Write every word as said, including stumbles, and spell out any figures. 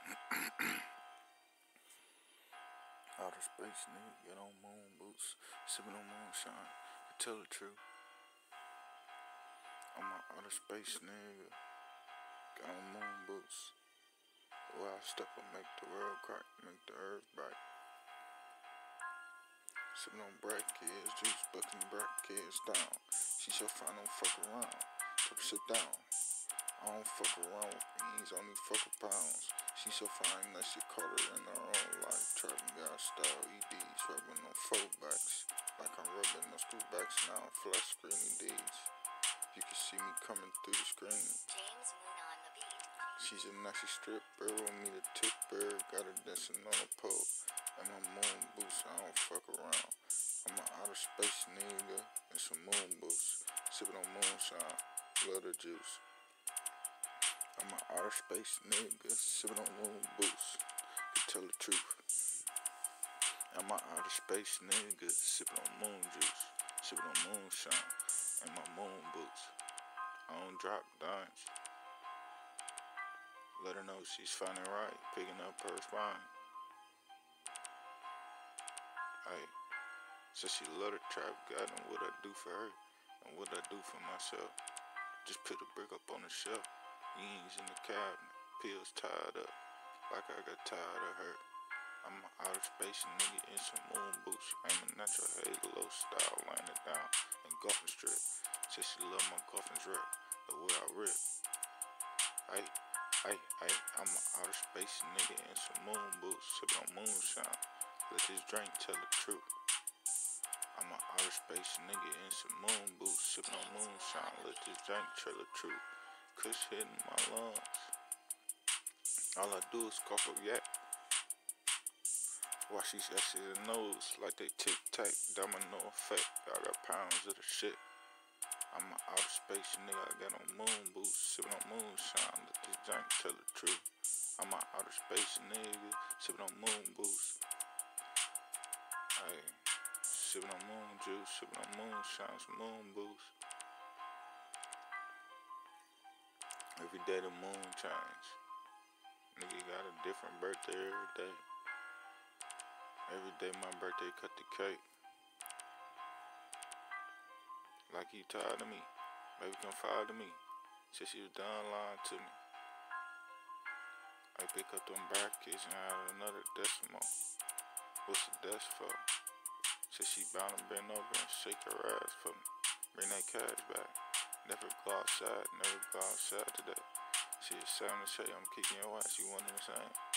Outer space nigga, get on moon boots, sipping on moonshine. To tell the truth, I'm an outer space nigga, got on moon boots. Where I step and make the world crack, make the earth bright. Sipping on bright kids, juice bucking bright kids down. She so fine, don't fuck around. Tell her sit down. I don't fuck around with beans, only fuck with pounds. She so fine that she caught her in her own life. Trapping God style E Ds, rubbing on backs. Like I'm rubbing on school backs now, I'm flash screaming D's. You can see me coming through the screen. James Moon on the beat. She's a nasty stripper, want me to tip her. Got her dancing on a pole. And my moon boots, I don't fuck around. I'm an outer space nigga and some moon boots. Sipping on moonshine, love the juice. I'm an outer space nigga, sipping on moon boots. To tell the truth. I'm an outer space nigga, sipping on moon juice. Sipping on moonshine and my moon boots. I don't drop dimes. Let her know she's finding right, picking up her spine. Hey, said she love the trap, God, and what I do for her, and what I do for myself. Just put a brick up on the shelf, yeans in the cabinet, pills tied up, like I got tired of her. I'm an outer space nigga in some moon boots, aiming at your halo style, laying it down in golfing strip. Said she love my golfing drip, the way I rip. Hey, hey, hey, I'm an outer space nigga in some moon boots, sipping on moonshine. Let this drink tell the truth. I'm an outer space nigga in some moon boots, sipping on moonshine. Let this drink tell the truth. Kush hitting my lungs. All I do is cough up yak. Watch these X's and nose like they tic-tac, domino effect. I got pounds of the shit. I'm an outer space nigga, I got on moon boots, sipping on moonshine. Let this drink tell the truth. I'm an outer space nigga, sipping on moon boots. Hey, sipping on moon juice, sipping on moonshine, some moon boots. Every day the moon change. Nigga got a different birthday every day. Every day my birthday cut the cake. Like he tired of me. Baby come follow me. Said she was done lying to me. I pick up them brackets and add another decimal. What's the desk for? Said she bound to bend over and shake her ass for me. Bring that cash back. Never go outside, never go outside today. She is seven to say I'm kicking your ass, you one and the same.